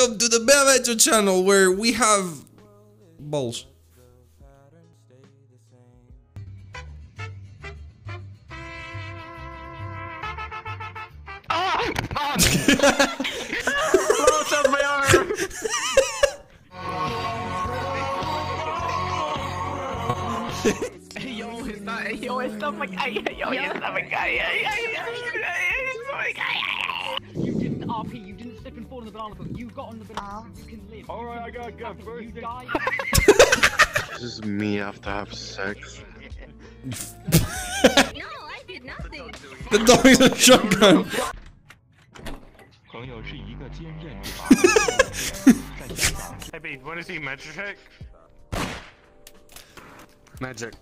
welcome to the Bebecho channel where we have balls. Close up my arm! Está my guy. You didn't RP, you didn't slip and fall in the banana boat. You got on the banana, you can live. Alright, I gotta go first. You die. This is me after I have sex. No, I did nothing. The dog is a shotgun. Hey, babe, wanna see magic? Magic.